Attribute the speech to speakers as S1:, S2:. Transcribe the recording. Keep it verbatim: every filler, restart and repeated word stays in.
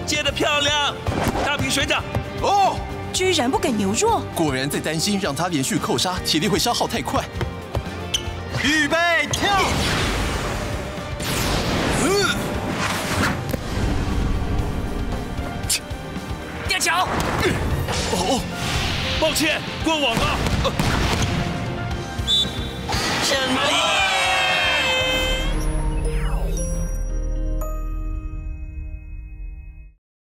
S1: 接的漂亮，大平学长。
S2: 哦，
S3: 居然不给牛若，
S2: 果然在担心让他连续扣杀，体力会消耗太快。预备跳！嗯，
S4: 垫脚。
S2: 哦，
S1: 抱歉，过网了。
S4: 什么